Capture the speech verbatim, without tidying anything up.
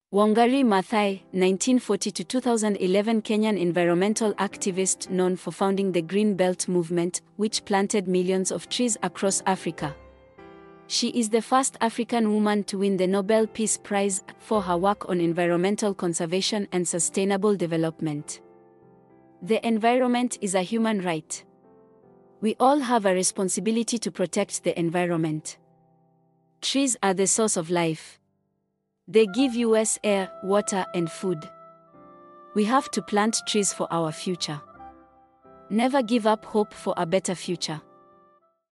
Wangari Maathai, nineteen forty to two thousand eleven, Kenyan environmental activist known for founding the Green Belt movement, which planted millions of trees across Africa. She is the first African woman to win the Nobel Peace Prize for her work on environmental conservation and sustainable development. The environment is a human right. We all have a responsibility to protect the environment. Trees are the source of life. They give us air, water, and food. We have to plant trees for our future. Never give up hope for a better future.